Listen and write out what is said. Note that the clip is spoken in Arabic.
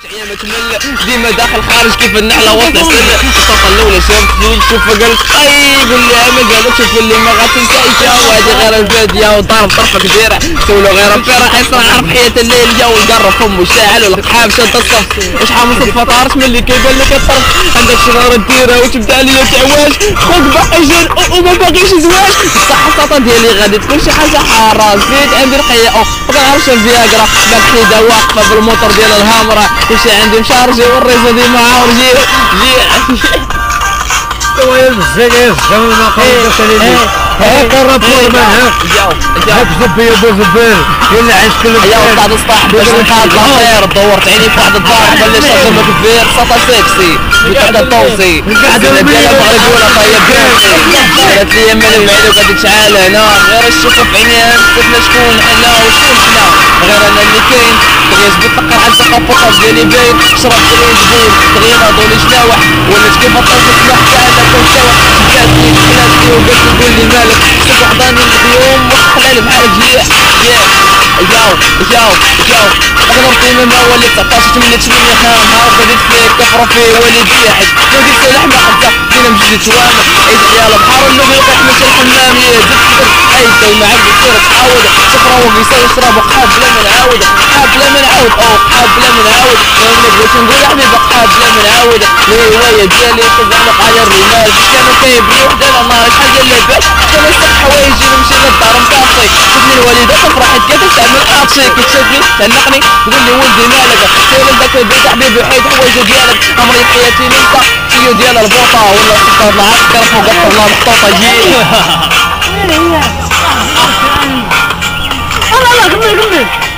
ايام تمل ديما داخل خارج كيف النحله وسط سنه الصوت الاولى شافت فيك شوف قالت اي قول لي ما قالت شوف اللي ما غتنسى وهادي غير الفاديه وضرب طرفك ديره سولو غير في راح يصرع عرف حياه الليل جو وقرب فمه شاعل والقحاب شد الصف شحال من صدفه طارت من اللي كيبان لك الطرف عندك شراره ديره وتبدا ليا تعواش خوك باقي جن وما باقيش زواج بصح السطا ديالي غادي تكون شي حاجه حاره زيد عندي الحياه ما كنعرفش الفياغرا باك حيده واقفه بالموتور ديال الهامره كلشي عندي مشارجي والريزو ديما عاورجي ويا الزقاف زعما ما قالوش هاك الرابور ما هاك زبيه بوزبال يلا عايش كل يا ولاد الصاح باش نقاد لاخير دورت عيني في واحد الدار بلش نخدم كبير سطا سكسي وتحت الطوسي الزينه ديالها بغا يقولها طيب قالت لي مال المعيد وغادي تشعل هنا غير الشوفه في عينيها نسيتنا شكون حنا وشكون حنا غير انا اللي كاين دغيا جبت طقر على الزقافه ديالي باين شربت لي زبون دغيا ناضوا لي جلاوح ولات كيف الطيف حتى انا كنت شاوح شداتني خلاتني وقالت لي قول لي مالك شوف وحضاني اليوم وحلال بحال جياح جاو غلطتي من اول 19 تمنيت مني خام هاو بديت فيك كفره في والدي حد وديت لحمه حتى فينا مجد توامر عيد عيال بحار اللوبي لقيت ماشي الحمام يا زفت عيد معاك بتصير تعاود شفره وقيسه يشرب قحاب بلا ما نعاود قحاب بلا ما نعاود قحاب بلا ما نعاود ما بغيتش نقول يا حبيبي قحاب بلا ما نعاود الهوايه ديالي تزعلق على الرمال باش كانوا كيبني وحده نهار شحال ديال لاباس كانوا يسرح حوايجي نمشي للدار مطاطي شفتني الوالده فرحت كانت تعمل اطشي كتشدني تعلقني تقول لي ولدي مالك سير لك البيت حبيبي حيد حوايجه ديالك عمري حياتي ننسى شيو ديال البوطه ولا السكر العسكر فوق الله محطوطه جي لا كمل